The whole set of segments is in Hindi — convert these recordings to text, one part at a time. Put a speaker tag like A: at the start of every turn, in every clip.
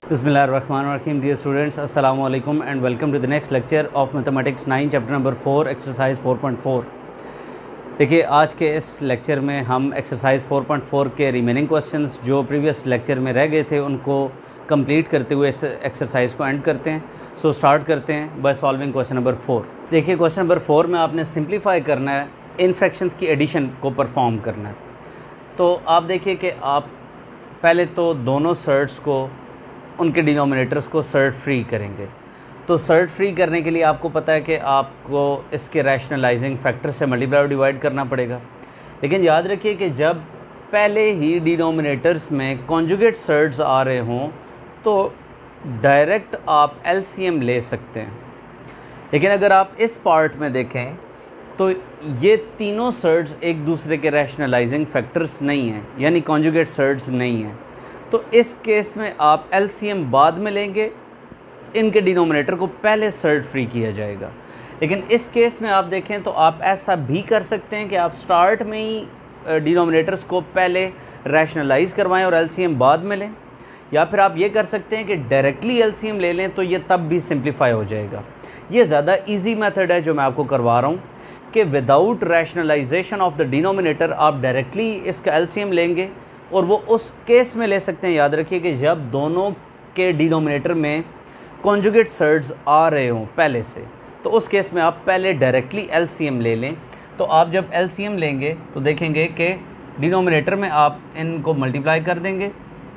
A: बिस्मिल्लाहिर्रहमानिर्रहीम। डियर स्टूडेंट्स, अस्सलाम वालेकुम and welcome to the next lecture of mathematics 9 chapter number 4 exercise 4.4। देखिए, आज के इस लेक्चर में हम एक्सरसाइज 4.4 के रिमेनिंग क्वेश्चंस जो प्रीवियस लेक्चर में रह गए थे उनको कंप्लीट करते हुए इस एक्सरसाइज को एंड करते हैं। सो स्टार्ट करते हैं बाय सॉल्विंग क्वेश्चन नंबर 4। देखिए, क्वेश्चन नंबर 4 में आपने सिंप्लीफाई करना है, इन फ्रैक्शंस की एडिशन को परफॉर्म करना है। तो आप देखिए कि आप पहले तो दोनों सर्ट्स को, उनके डिनोमिनेटर्स को सर्ट फ्री करेंगे। तो सर्ट फ्री करने के लिए आपको पता है कि आपको इसके रैशनलाइजिंग फैक्टर से मल्टीप्लाई और डिवाइड करना पड़ेगा। लेकिन याद रखिए कि जब पहले ही डिनोमिनेटर्स में कॉन्जुगेट सर्ट्स आ रहे हों तो डायरेक्ट आप एलसीएम ले सकते हैं। लेकिन अगर आप इस पार्ट में देखें तो ये तीनों सर्ट्स एक दूसरे के रैशनलाइजिंग फैक्टर्स नहीं हैं, यानी कॉन्जुगेट सर्ट्स नहीं हैं। तो इस केस में आप एलसीएम बाद में लेंगे, इनके डिनोमिनेटर को पहले सर्ट फ्री किया जाएगा। लेकिन इस केस में आप देखें तो आप ऐसा भी कर सकते हैं कि आप स्टार्ट में ही डिनोमिनेटर्स को पहले रैशनलाइज करवाएं और एलसीएम बाद में लें, या फिर आप ये कर सकते हैं कि डायरेक्टली एलसीएम ले लें, तो ये तब भी सिंप्लीफाई हो जाएगा। ये ज़्यादा ईजी मेथड है जो मैं आपको करवा रहा हूँ कि without rationalisation of the denominator आप डायरेक्टली इसका एलसीएम लेंगे, और वो उस केस में ले सकते हैं, याद रखिए, कि जब दोनों के डिनोमिनेटर में कॉन्जुगेट सर्ट्स आ रहे हों पहले से। तो उस केस में आप पहले डायरेक्टली एलसीएम ले लें। तो आप जब एलसीएम लेंगे तो देखेंगे कि डिनोमिनेटर में आप इनको मल्टीप्लाई कर देंगे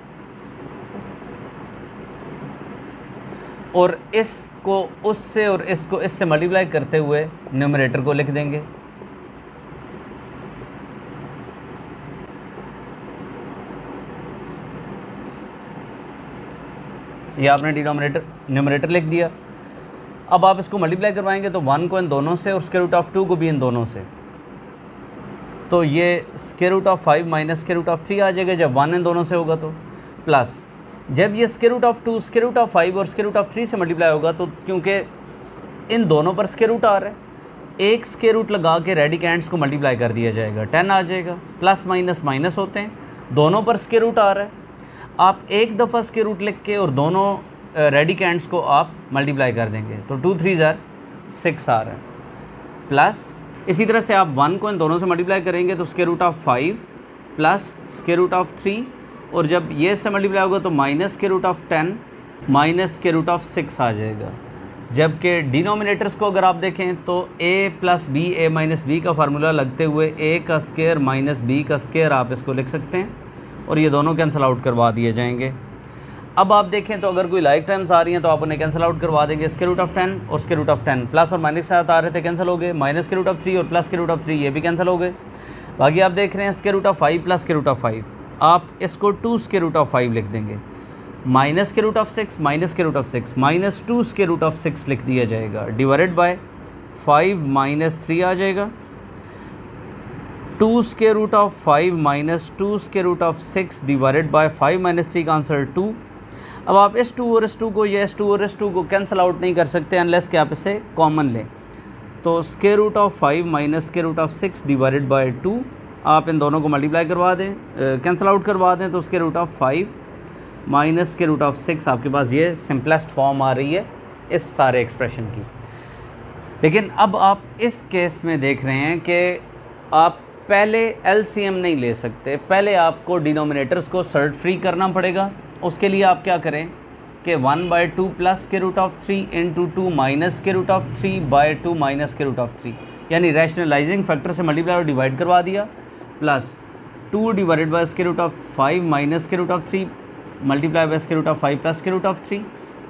A: और इसको उससे और इसको इससे मल्टीप्लाई करते हुए न्यूमरेटर को लिख देंगे। ये आपने न्यूमरेटर लिख दिया। अब आप इसको मल्टीप्लाई करवाएंगे तो 1 को इन दोनों से और स्क्वायर रूट ऑफ 2 को भी इन दोनों से। तो ये square root of 5 minus square root of 3 आ जाएगा जब 1 इन दोनों से होगा। तो प्लस जब ये square root of 2 square root of 5 और स्क्वायर रूट ऑफ 3 से मल्टीप्लाई होगा, तो क्योंकि इन दोनों पर स्क्वायर रूट आ रहा है, एक स्क्वायर रूट लगा के रेडिकेंड्स को मल्टीप्लाई कर दिया जाएगा, 10 आ जाएगा। प्लस माइनस माइनस होते हैं, दोनों पर स्क्वायर रूट आ रहा है, आप एक दफ़ा स्क्वायर रूट लिख के और दोनों रेडिकेंड्स को आप मल्टीप्लाई कर देंगे, तो 2 3 6 आ रहा है। प्लस इसी तरह से आप 1 को इन दोनों से मल्टीप्लाई करेंगे तो square root of 5 plus square root of 3, और जब ये से मल्टीप्लाई होगा तो minus square root of 10 minus square root of 6 आ जाएगा। जबकि डिनोमिनेटर्स को अगर आप देखें तो a plus B A minus B का फार्मूला लगते हुए a का स्क्वायर माइनस b का स्क्वायर आप इसको लिख सकते हैं, और ये दोनों कैंसिल आउट करवा दिए जाएंगे। अब आप देखें तो अगर कोई लाइक टर्म्स आ रही हैं तो आप उन्हें कैंसिल आउट करवा देंगे। स्क्वायर रूट ऑफ 10 और स्क्वायर रूट ऑफ 10 प्लस और माइनस के साथ आ रहे थे, कैंसिल हो गए। माइनस स्क्वायर रूट ऑफ 3 और प्लस स्क्वायर रूट ऑफ 3 ये भी कैंसिल हो गए। बाकी आप देख रहे हैं square root of 5 plus square root of 5, आप इसको 2 स्क्वायर रूट ऑफ 5 लिख देंगे। Minus square root of 6 minus square root of 6 minus 2 square root of 6 लिख दिया जाएगा, डिवाइडेड बाय 5 माइनस 3 आ जाएगा। 2 square root of 5 minus 2 square root of 6 divided by 5 minus 3 का आंसर 2। अब आप इस 2 और इस 2 को या इस 2 और इस 2 को कैंसिल आउट नहीं कर सकते अनलेस कि आप इसे कॉमन लें। तो square root of 5 minus square root of 6 divided by 2, आप इन दोनों को मल्टीप्लाई करवा दें, कैंसिल आउट करवा दें, तो square root of 5 minus square root of 6 आपके पास ये सिंपलेस्ट फॉर्म आ रही है इस सारे एक्सप्रेशन की। लेकिन अब आप इस केस में देख रहे हैं कि आप पहले एलसीएम नहीं ले सकते, पहले आपको डिनोमिनेटर्स को सर्ट फ्री करना पड़ेगा। उसके लिए आप क्या करें कि 1/2 plus square root of 3 into 2 minus square root of 3/2 minus square root of 3, यानी रैशनलाइजिंग फैक्टर से मल्टीप्लाई और डिवाइड करवा दिया, plus 2 divided by square root of 5 minus square root of 3 multiply by square root of 5 plus square root of 3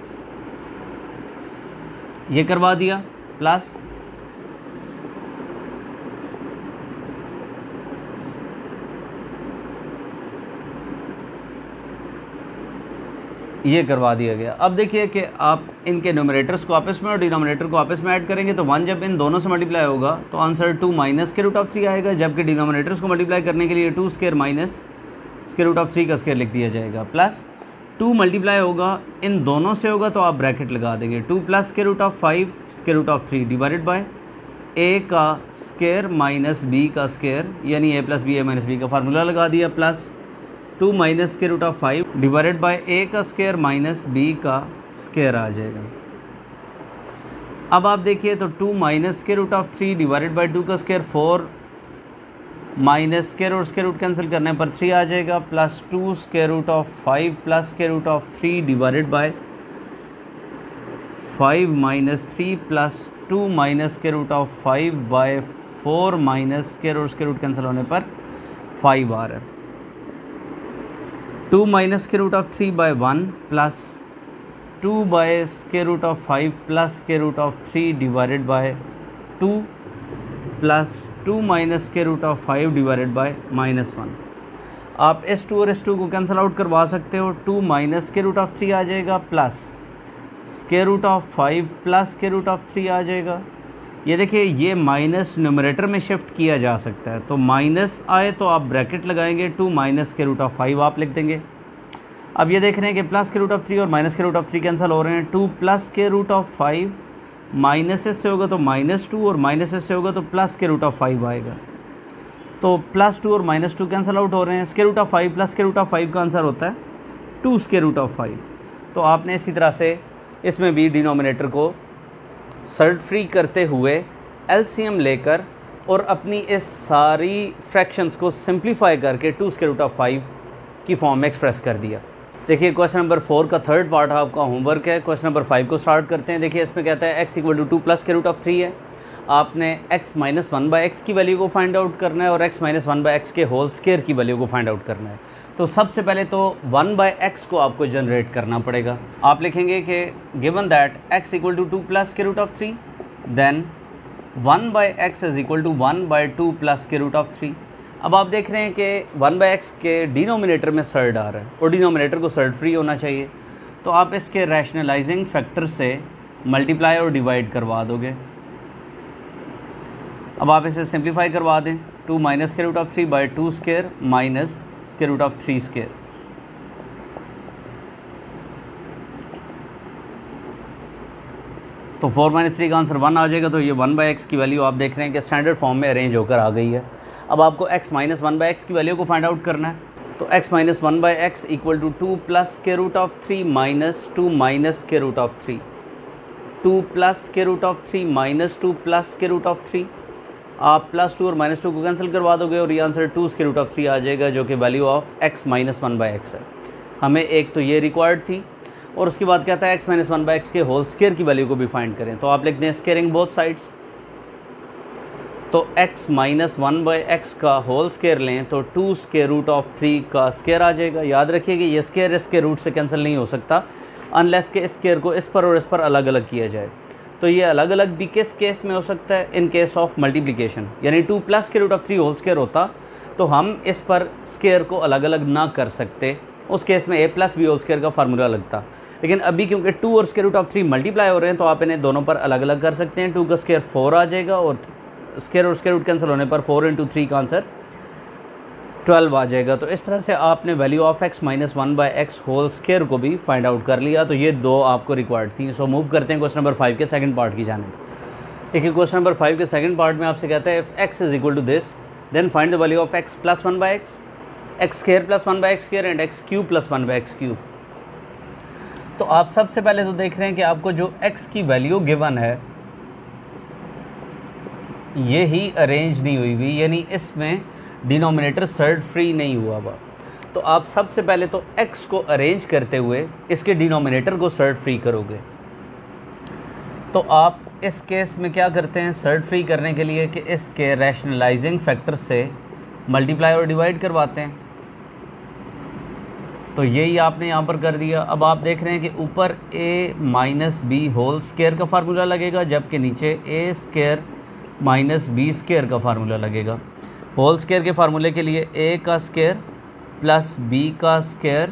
A: ये करवा दिया, प्लस ये करवा दिया गया। अब देखिए कि आप इनके न्यूमरेटर्स को आपस में और डिनोमिनेटर को आपस में ऐड करेंगे तो 1 जब इन दोनों से मल्टीप्लाई होगा तो answer 2 minus square root of 3 आएगा, जबकि डिनोमिनेटर्स को मल्टीप्लाई करने के लिए 2 square minus square root of 3 का स्क्वायर लिख दिया जाएगा। प्लस 2 मल्टीप्लाई होगा इन दोनों से होगा तो आप ब्रैकेट लगा देंगे, 2 plus square root of 5 square root of 3 divided by a का स्क्वायर माइनस b का स्क्वायर, यानी a plus B A minus B का फार्मूला लगा दिया, plus 2 minus square root of 5 divided by a का स्क्वायर माइनस b का स्क्वायर आ जाएगा। अब आप देखिए तो 2 minus square root of 3 divided by 2 का स्क्वायर 4 माइनस स्क्वायर और स्क्वायर रूट कैंसिल करने पर 3 आ जाएगा, plus 2 square root of 5 plus square root of 3 divided by 5 minus 3 plus 2 minus square root of 5 by 4 minus square और स्क्वायर रूट कैंसिल होने पर 5 आ रहा है। 2 minus square root of 3 by 1 plus 2 by square root of 5 plus square root of 3 divided by 2 plus 2 minus square root of 5 divided by -1। आप S2 और S2 को कैंसिल आउट करवा सकते हो। 2 माइनस स्क्वायर रूट ऑफ 3 आ जाएगा, plus square root of 5 plus square root of 3 आ जाएगा। ये देखिए ये माइनस न्यूमरेटर में शिफ्ट किया जा सकता है, तो माइनस आए तो आप ब्रैकेट लगाएंगे, 2 माइनस स्क्वायर रूट ऑफ 5 आप लिख देंगे। अब ये देख रहे हैं कि प्लस स्क्वायर रूट ऑफ 3 और minus square root of 3 cancel हो रहे हैं। 2 plus square root of 5 minus S से होगा तो -2 और माइनस एस से होगा तो प्लस स्क्वायर रूट ऑफ 5 आएगा। तो +2 और -2 कैंसिल आउट हो रहे हैं। Square root of 5 plus square root of 5 का आंसर होता है 2 स्क्वायर रूट ऑफ 5। तो आपने इसी तरह से इसमें भी डिनोमिनेटर को सर्ट फ्री करते हुए एलसीएम लेकर और अपनी इस सारी फ्रैक्शंस को सिंप्लीफाई करके 2 स्क्वायर रूट ऑफ 5 की फॉर्म में एक्सप्रेस कर दिया। देखिए क्वेश्चन नंबर 4 का थर्ड पार्ट आपका होमवर्क है। क्वेश्चन नंबर 5 को स्टार्ट करते हैं। देखिए इसमें कहता है x = 2 plus square root of 3 है। आपने x - 1/x की वैल्यू को फाइंड आउट करना है और x - 1/x के होल स्क्वायर की वैल्यू को फाइंड आउट करना है। तो सबसे पहले तो 1/x को आपको जनरेट करना पड़ेगा। आप लिखेंगे कि given that x = 2 plus square root of 3 then 1/x is equal to 1/2 plus square root of 3। अब आप देख रहे हैं कि 1/x के डिनोमिनेटर में सर्ड आ रहा है और डिनोमिनेटर को सर्ड फ्री होना चाहिए, तो आप इसके रैशनलाइजिंग फैक्टर से मल्टीप्लाई और डिवाइड करवा दोगे। अब आप इसे सिंप्लीफाई करवा दें। 2 minus square root of 3 by 2 square minus square root of 3 square. तो 4 - 3 का आंसर 1 आ जाएगा। तो ये 1/x की वैल्यू आप देख रहे हैं कि स्टैंडर्ड फॉर्म में अरेंज होकर आ गई है। अब आपको x - 1/x की वैल्यू को फाइंड आउट करना है। तो x - 1/x equal to 2 plus square root of 3 minus 2 minus square root of 3, 2 plus square root of 3 minus 2 plus square root of 3। आप +2 और -2 को कैंसिल करवा दोगे और ये आंसर 2 स्क्वायर रूट ऑफ 3 आ जाएगा, जो कि वैल्यू ऑफ x - 1/x है। हमें एक तो ये रिक्वायर्ड थी और उसके बाद कहता है x - 1/x के होल स्क्वायर की वैल्यू को भी फाइंड करें। तो आप लिख दें स्क्वायरिंग बोथ साइड्स। तो x - 1/x का होल स्क्वायर लें तो 2 स्क्वायर रूट ऑफ 3 का स्क्वायर आ जाएगा। याद रखिए कि ये स्क्वायर इसके रूट से कैंसिल नहीं हो सकता अनलेस के स्क्वायर को इस पर और इस पर अलग अलग किया जाए। तो ये अलग अलग भी किस केस में हो सकता है? इन केस ऑफ मल्टीप्लिकेशन, यानी 2 plus square root of 3 whole square होता तो हम इस पर स्क्वायर को अलग अलग ना कर सकते, उस केस में a + b होल स्क्वायर का फार्मूला लगता। लेकिन अभी क्योंकि 2 और स्क्वायर रूट ऑफ 3 मल्टीप्लाई हो रहे हैं तो आप इन्हें दोनों पर अलग अलग कर सकते हैं। 2 का स्क्वायर 4 आ जाएगा और स्क्वायर और स्क्वायर रूट कैंसिल होने पर 4 × 3 का आंसर 12 आ जाएगा। तो इस तरह से आपने value of x - 1/x whole square को भी फाइंड आउट कर लिया। तो ये दो आपको रिक्वायर्ड थी। सो मूव करते हैं क्वेश्चन नंबर 5 के सेकंड पार्ट की जानिब। देखिए क्वेश्चन नंबर 5 के सेकंड पार्ट में आपसे कहता है if x is equal to this then find the value of x + 1/x, x² + 1/x² and x³ + 1/x³। तो आप सबसे पहले तो देख रहे हैं कि आपको जो x की वैल्यू गिवन है ये ही अरेंज नहीं हुई हुई, यानी इसमें डिनोमिनेटर सर्ड फ्री नहीं हुआ हुआ। तो आप सबसे पहले तो x को अरेंज करते हुए इसके डिनोमिनेटर को सर्ड फ्री करोगे। तो आप इस केस में क्या करते हैं? सर्ड फ्री करने के लिए कि इसके रैशनलाइजिंग फैक्टर से मल्टीप्लाई और डिवाइड करवाते हैं। तो यही आपने यहाँ पर कर दिया। अब आप देख रहे हैं कि ऊपर a - b होल स्क्वायर का फार्मूला लगेगा, जबकि नीचे a² - b² का फार्मूला लगेगा। होल स्क्वायर के फार्मूले के लिए a का स्क्वायर प्लस b का स्क्वायर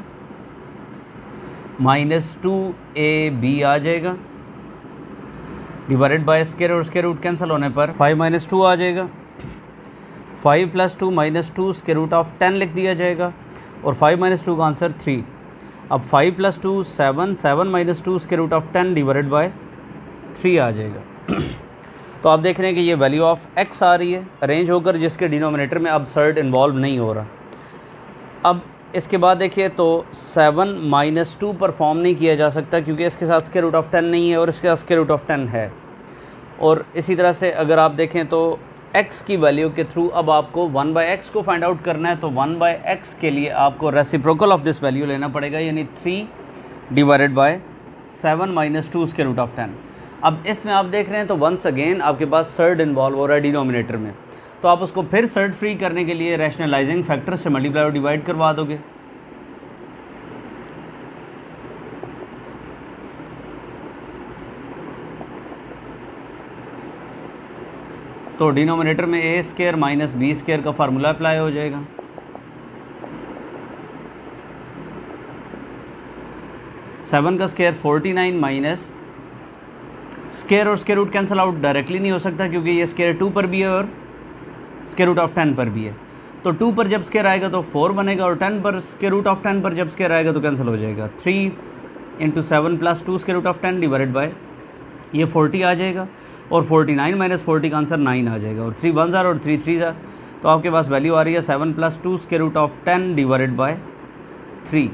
A: -2ab आ जाएगा, डिवाइडेड बाय स्क्वायर और स्क्वायर रूट कैंसिल होने पर 5 - 2 आ जाएगा। 5 + 2 - 2 स्क्वायर रूट ऑफ 10 लिख दिया जाएगा और 5 - 2 का आंसर 3। अब 5 + 2 7, 7 - 2 square root of 10 divided by 3 आ जाएगा। तो आप देख रहे हैं कि ये वैल्यू ऑफ x आ रही है अरेंज होकर, जिसके डिनोमिनेटर में अब सर्ड इन्वॉल्व नहीं हो रहा। अब इसके बाद देखिए तो 7 - 2 परफॉर्म नहीं किया जा सकता क्योंकि इसके साथ स्क्वायर रूट ऑफ 10 नहीं है और इसके साथ स्क्वायर रूट ऑफ 10 है। और इसी तरह से अगर आप देखें तो x की वैल्यू के थ्रू अब आपको 1/x को फाइंड आउट करना है, तो 1/x के लिए आपको रेसिप्रोकल ऑफ दिस वैल्यू लेना पड़ेगा, यानी 3 / 7 - 2 स्क्वायर रूट ऑफ 10। अब इसमें आप देख रहे हैं तो वंस अगेन आपके पास सर्ड इन्वॉल्व हो रहा है डिनोमिनेटर में, तो आप उसको फिर सर्ड फ्री करने के लिए रैशनलाइजिंग फैक्टर से मल्टीप्लाई और डिवाइड करवा दोगे। तो डिनोमिनेटर में a² - b² का फार्मूला अप्लाई हो जाएगा। सेवन का स्क्वायर 49 माइनस स्क्वायर और square root cancel out directly नहीं हो सकता क्योंकि ये स्क्वायर 2 पर भी है और स्क्वायर रूट ऑफ 10 पर भी है। तो 2 पर जब स्क्वायर आएगा तो 4 बनेगा और 10 पर स्क्वायर रूट ऑफ 10 पर जब स्क्वायर आएगा तो कैंसिल हो जाएगा। 3 × 7 + 2 square root of 10 divided by ये 40 आ जाएगा और 49 - 40 का आंसर 9 आ जाएगा और 3 1s और 3 3s। तो आपके पास वैल्यू आ रही है 7 + 2 square root of 10 divided by 3।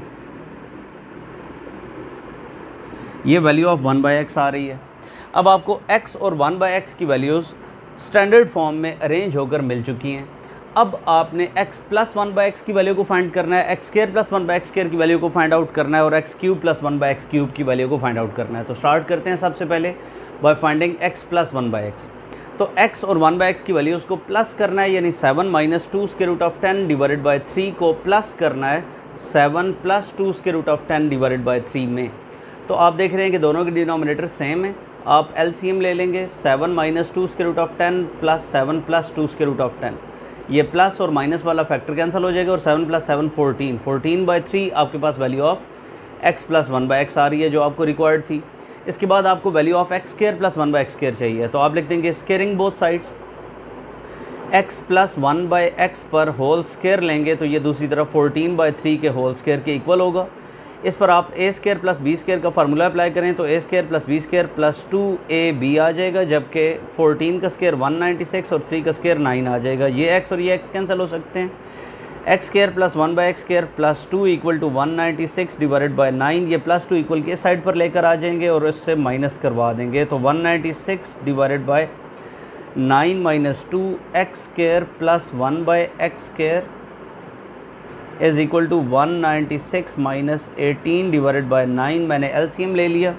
A: ये वैल्यू ऑफ 1/x आ रही है। अब आपको x और 1/x की वैल्यूज़ स्टैंडर्ड फॉर्म में अरेंज होकर मिल चुकी हैं। अब आपने x + 1/x की वैल्यू को फाइंड करना है, x² + 1/x² की वैल्यू को फाइंड आउट करना है और x³ + 1/x³ की वैल्यू को फाइंड आउट करना है। तो स्टार्ट करते हैं सबसे पहले बाय फाइंडिंग x + 1/x। तो x और 1/x की वैल्यूज़ को प्लस करना है, यानी 7 - 2 square root of 10 divided by 3 को प्लस करना है 7 + 2 square root of 10 divided by 3 में। तो आप देख रहे हैं कि दोनों के डिनोमिनेटर सेम है। आप LCM ले लेंगे 7 - 2 square root of 10 + 7 + 2 square root of 10। ये प्लस और माइनस वाला फैक्टर कैंसिल हो जाएगा और 7 + 7 14 14/3 आपके पास वैल्यू ऑफ x + 1/x आ रही है जो आपको रिक्वायर्ड थी। इसके बाद आपको वैल्यू ऑफ x² + 1/x² चाहिए, तो आप लिख देंगे squaring both sides. x + 1/x पर होल स्क्वायर लेंगे तो ये दूसरी तरफ 14/3 के होल स्क्वायर के इक्वल होगा। इस पर आप a² + b² का फार्मूला अप्लाई करें तो a² + b² + 2ab आ जाएगा, जबकि 14 का स्क्वायर 196 और 3 का स्क्वायर 9 आ जाएगा। ये x और ये x कैंसिल हो सकते हैं। x² + 1/x² + 2 = 196 divided by 9। ये +2 इक्वल के साइड पर लेकर आ जाएंगे और इससे माइनस करवा देंगे, तो 196 divided by 9 - 2 x² + 1/x² is equal to 196 - 18 divided by 9। मैंने LCM ले लिया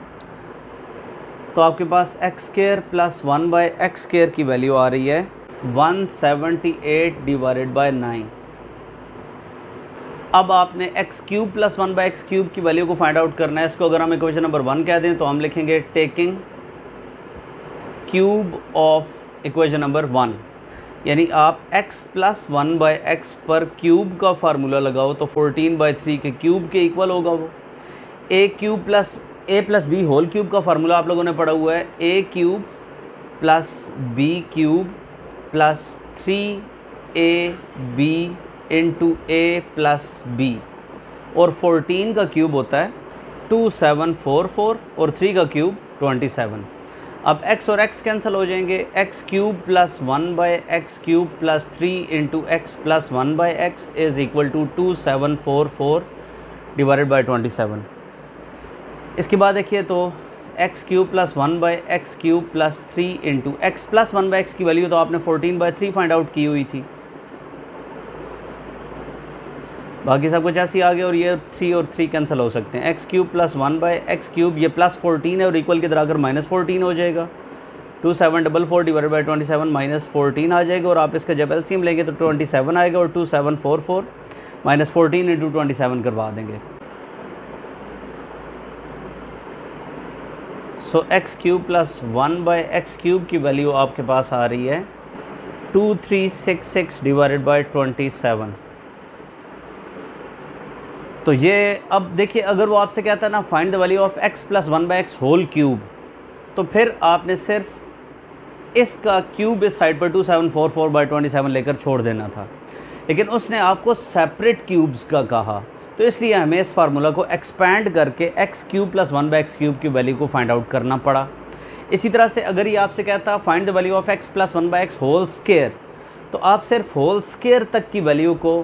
A: तो आपके पास x² + 1/x² की वैल्यू आ रही है 178 डिवाइडेड बाय 9। अब आपने x³ + 1/x³ की वैल्यू को फाइंड आउट करना है। इसको अगर हम इक्वेशन नंबर 1 कह दें तो हम लिखेंगे taking cube of equation number 1, यानी आप x + 1/x पर क्यूब का फार्मूला लगाओ तो 14/3 के क्यूब के इक्वल होगा वो। a³ + a + b whole cube का फार्मूला आप लोगों ने पढ़ा हुआ है, a³ + b³ + 3ab × a + b और 14 का क्यूब होता है 2744 और 3 का क्यूब 27। अब x और x कैंसिल हो जाएंगे, x³ + 1/x³ + 3 × x + 1/x is equal to 2744 divided by 27। इसके बाद देखिए तो x³ + 1/x³ + 3 × x + 1/x की वैल्यू तो आपने 14/3 फाइंड आउट की हुई थी, बाकी सब कुछ ऐसे ही आ गया और ये 3 और 3 कैंसिल हो सकते हैं। x³ + 1/x³ ये +14 है और इक्वल के तरह अगर -14 हो जाएगा, 2744 डिवाइडेड बाय 27 -14 आ जाएगा और आप इसका जब LCM लेंगे तो 27 आएगा और 2744 -14 × 27 करवा देंगे। सो x³ + 1/x³ की वैल्यू आपके पास आ रही है 2366 डिवाइडेड बाय 27। तो ये अब देखिए अगर वो आपसे कहता है ना find the value of x + 1/x whole cube, तो फिर आपने सिर्फ इसका क्यूब इस साइड पर 2744/27 लेकर छोड़ देना था, लेकिन उसने आपको सेपरेट क्यूब्स का कहा, तो इसलिए हमें इस फार्मूला को एक्सपैंड करके x³ + 1/x³ की वैल्यू को फाइंड आउट करना पड़ा। इसी तरह से अगर ये आपसे कहता find the value of x + 1/x whole square, तो आप सिर्फ होल स्क्वायर तक की वैल्यू को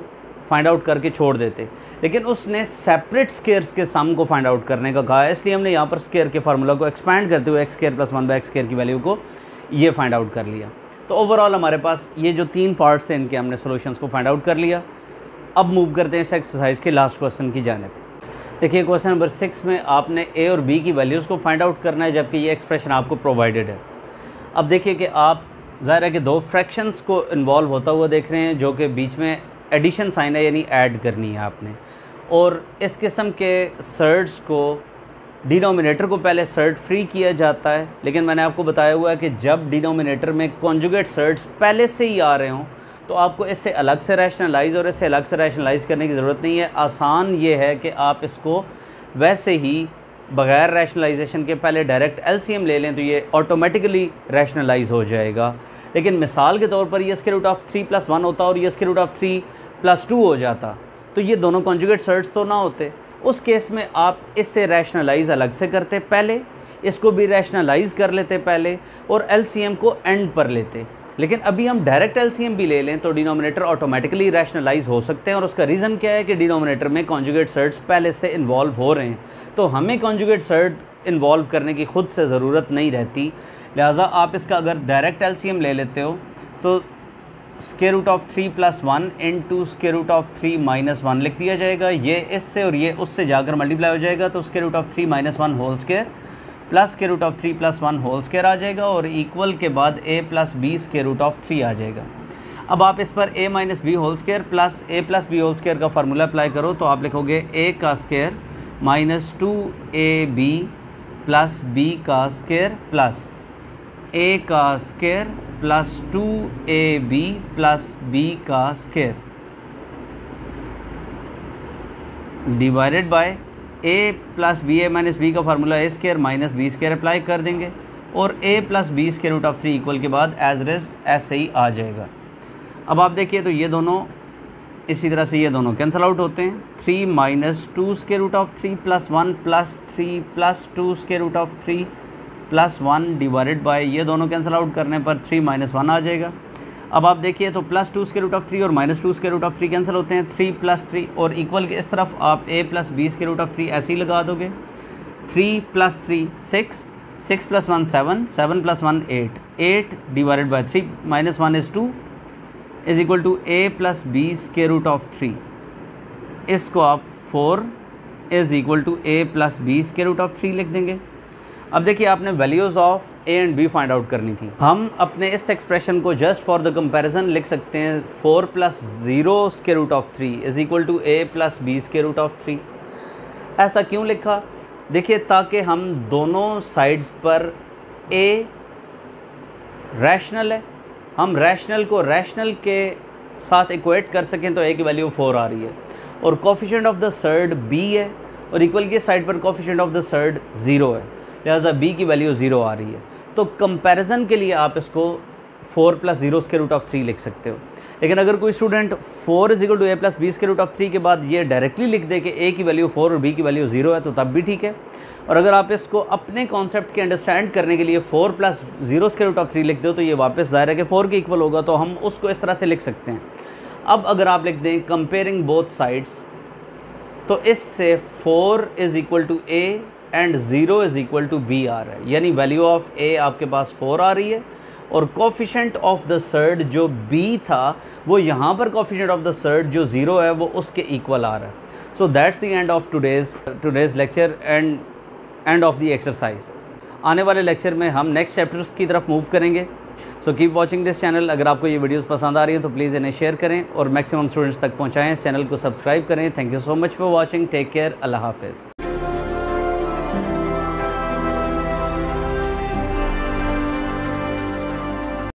A: फाइंड आउट करके छोड़ देते, लेकिन उसने सेपरेट स्केयर्स के सम को फाइंड आउट करने का कहा है, इसलिए हमने यहाँ पर स्केयर के फार्मूला को एक्सपैंड करते हुए x square plus 1/x square की वैल्यू को ये फाइंड आउट कर लिया। तो ओवरऑल हमारे पास ये जो 3 पार्ट्स थे इनके हमने सॉल्यूशंस को फाइंड आउट कर लिया। अब मूव करते हैं इस एक्सरसाइज के लास्ट क्वेश्चन की जानिब। देखिए क्वेश्चन नंबर 6 में आपने ए और बी की वैल्यूज़ को फाइंड आउट करना है, जबकि ये एक्सप्रेशन आपको प्रोवाइडेड है। अब देखिए कि आप ज़ाहिर है कि 2 फ्रैक्शंस को इन्वॉल्व होता हुआ देख रहे हैं, जो कि बीच में एडिशन साइन है, यानी ऐड करनी है आपने। और इस किस्म के सर्ड्स को डिनोमिनेटर को पहले सर्ड फ्री किया जाता है, लेकिन मैंने आपको बताया हुआ है कि जब डिनोमिनेटर में कॉन्जुगेट सर्ड्स पहले से ही आ रहे हों तो आपको इससे अलग से रैशनलाइज और इससे अलग से रैशनलाइज करने की ज़रूरत नहीं है। आसान ये है कि आप इसको वैसे ही बग़ैर रैशनलाइजेशन के पहले डायरेक्ट एलसीएम ले लें तो ये ऑटोमेटिकली रैशनलाइज हो जाएगा। लेकिन मिसाल के तौर पर ये स्क्वायर रूट ऑफ 3 + 1 होता और ये स्क्वायर रूट ऑफ 3 + 2 हो जाता, तो ये दोनों कॉन्जुगेट सर्ड्स तो ना होते। उस केस में आप इससे रैशनलाइज अलग से करते, पहले इसको भी रैशनलाइज कर लेते पहले, और एलसीएम को एंड पर लेते। लेकिन अभी हम डायरेक्ट एलसीएम भी ले लें तो डिनोमिनेटर ऑटोमेटिकली रैशनलाइज हो सकते हैं, और उसका रीज़न क्या है कि डिनोमिनेटर में कॉन्जुगेट सर्ड्स पहले से इन्वॉल्व हो रहे हैं, तो हमें कॉन्जुगेट सर्ड इन्वॉल्व करने की खुद से ज़रूरत नहीं रहती। लिहाजा आप इसका अगर डायरेक्ट एलसीएम ले लेते हो तो square root of 3 + 1 into square root of 3 - 1 लिख दिया जाएगा। ये इससे और ये उससे जाकर मल्टीप्लाई हो जाएगा, तो square root of 3 - 1 whole square plus square root of 3 + 1 whole square आ जाएगा, और इक्वल के बाद a + b square root of 3 आ जाएगा। अब आप इस पर a - b whole square plus a + b whole square का फार्मूला अप्लाई करो, तो आप लिखोगे a का square minus 2ab plus b का स्क्वायर प्लस a का square plus 2ab plus b का स्क्वायर divided by a + ba - b का formula a square minus b square apply कर देंगे, और a + b square root of 3 equal के बाद एज रेज ऐसे ही आ जाएगा। अब आप देखिए तो ये दोनों इसी तरह से ये दोनों कैंसिल आउट होते हैं। 3 - 2 square root of 3 + 1 + 3 + 2 square root of 3 + 1 divided by ये दोनों कैंसिल आउट करने पर 3 - 1 आ जाएगा। अब आप देखिए तो +2 स्क्वायर रूट ऑफ 3 और -2 स्क्वायर रूट ऑफ 3 कैंसिल होते हैं, 3 + 3, और इक्वल के इस तरफ आप a + b square root of 3 ऐसे ही लगा दोगे। 3 + 3 6, 6 + 1 7, 7 + 1 8, 8 divided by 3 - 1 is 2 is equal to a + b square root of 3। इसको आप 4 is equal to a + b square root of 3 लिख देंगे। अब देखिए आपने values of a and b find out करनी थी। हम अपने इस एक्सप्रेशन को जस्ट फॉर द कंपैरिजन लिख सकते हैं 4 + 0 square root of 3 is equal to a + b square root of 3। ऐसा क्यों लिखा? देखिए ताकि हम दोनों साइड्स पर a रैशनल है, हम रैशनल को रैशनल के साथ इक्वेट कर सकें, तो a की वैल्यू 4 आ रही है, और coefficient of the surd b है, और इक्वल की साइड पर कोफिशिएंट ऑफ द सर्ड 0 है, लिहाजा b की वैल्यू 0 आ रही है। तो कंपैरिजन के लिए आप इसको 4 + 0 स्क्वायर रूट ऑफ 3 लिख सकते हो। लेकिन अगर कोई student 4 is equal to a + b square root of 3 के बाद ये डायरेक्टली लिख दे कि a की वैल्यू 4 और b की वैल्यू 0 है, तो तब भी ठीक है। और अगर आप इसको अपने कॉन्सेप्ट के अंडरस्टैंड करने के लिए 4 + 0 स्क्वायर रूट ऑफ 3 लिख दो, तो ये वापस ज़ाहिर है कि 4 के इक्वल होगा, तो हम उसको इस तरह से लिख सकते हैं। अब अगर आप लिख दें कंपेयरिंग बोथ साइड्स, तो इससे 4 is equal to a and 0 is equal to b आ रहा है, यानी वैल्यू ऑफ a आपके पास 4 आ रही है, और कोफिशिएंट ऑफ द सर्ड जो b था वो यहाँ पर कोफिशिएंट ऑफ द सर्ड जो 0 है वो उसके इक्वल आ रहा है। So that's the end of today's lecture and end of the exercise. आने वाले लेक्चर में हम नेक्स्ट चैप्टर्स की तरफ मूव करेंगे। So keep watching this channel. अगर आपको ये वीडियोस पसंद आ रही हैं तो प्लीज़ इन्हें शेयर करें और मैक्सिमम स्टूडेंट्स तक पहुँचाएँ। चैनल को सब्सक्राइब करें। Thank you so much for watching. Take care. अल्लाह हाफिज़।